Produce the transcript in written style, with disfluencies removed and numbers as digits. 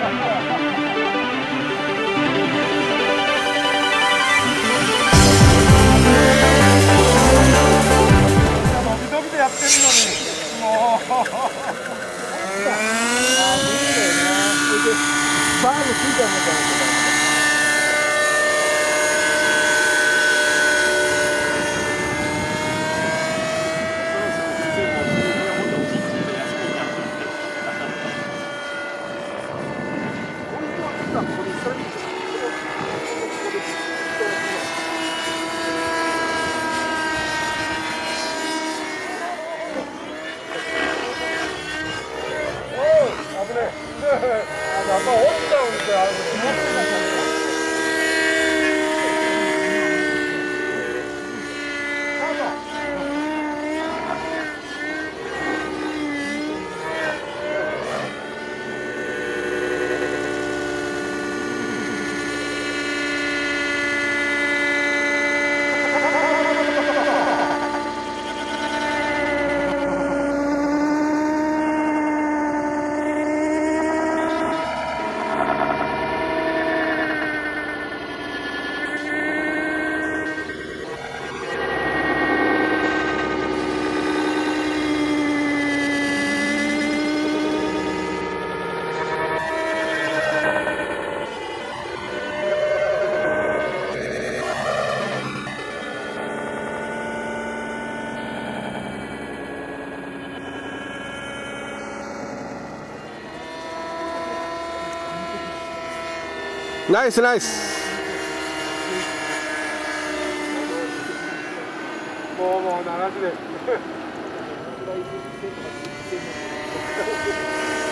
ドキドキでやってるのに、もう。バームついちゃうんだから。やっぱ落ちちゃうんですよ、あれ。 ナイスナイス。 もう7時です。